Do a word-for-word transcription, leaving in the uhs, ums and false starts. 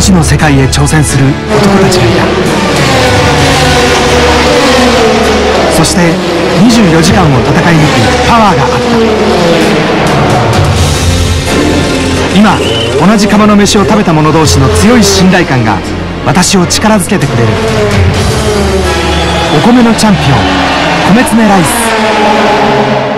知の世界へ挑戦する男たちがいた。そしてにじゅうよじかんを戦い抜くパワーがあった。今同じ釜の飯を食べた者同士の強い信頼感が私を力づけてくれる。お米のチャンピオン、米詰ライス。